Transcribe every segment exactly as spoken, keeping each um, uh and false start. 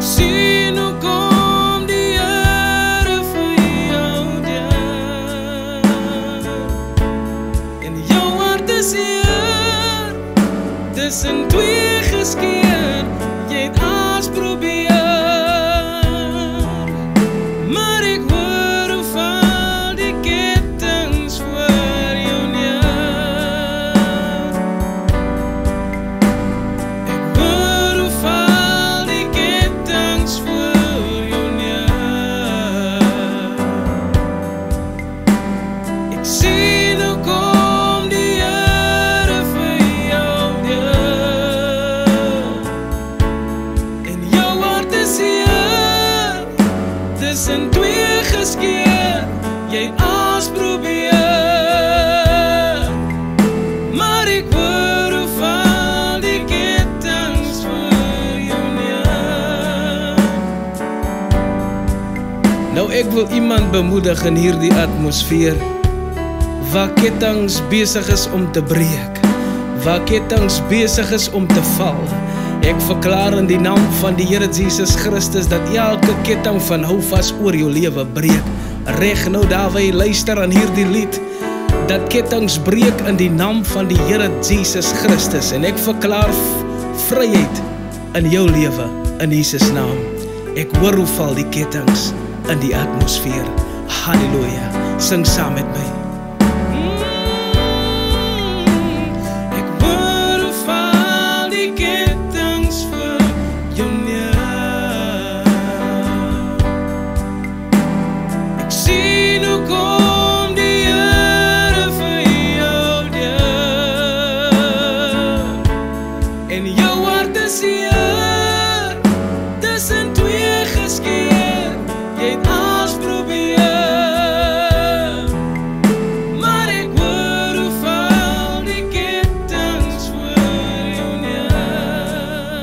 sien hoe kom die Here vir jou deur. En jou hart is hier, dis in twee geskeer. Jy het alles probeer, maar ek hoor hoe val die kettings voor jou neer. Ek hoor hoe val die kettings voor jou neer. Ek sien hoe kom die Here vir jou deur. En jou hart is hier, dis in twee geskeer. Jy het alles probeer, maar ek hoor hoe val die kettings voor jou neer. Nou ek wil iemand bemoedig in hierdie atmosfeer, waar kettings besig is om te breek, waar kettings besig is om te val. Ek verklaar in die naam van die Here Jesus Christus dat elke ketting van houvas oor jou lewe breek. Reg nou daar waar jy luister aan hierdie lied, dat kettings breek in die naam van die Here Jesus Christus. En ek verklaar vryheid in jou lewe in Jesus naam. Ek hoor hoe val die kettings in die atmosfeer. Halleluja. Sing saam met my. En jou hart is hier, dis in twee geskeer. Jy het alles probeer, maar ek hoor hoe val die kettings voor jou neer.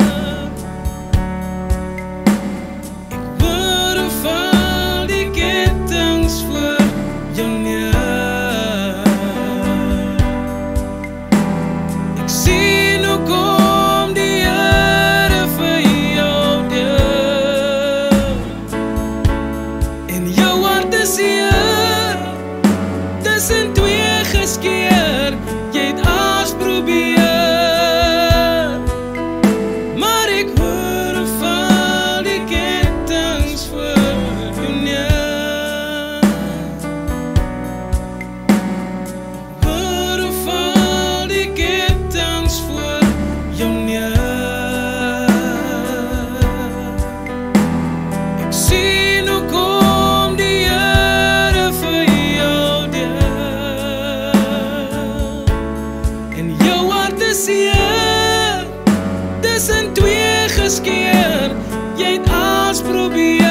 Ek hoor hoe val die kettings voor jou neer. Ek sien hoe kom dis in twee geskeer. Jy het alles probeer, maar ek hoor hoe val die kettings voor jou neer. Hoor hoe val die kettings voor jou neer. Ek sien hoe kom die Here vir jou deur. En jou hart is hier, dis in twee geskeer. Jy het alles probeer.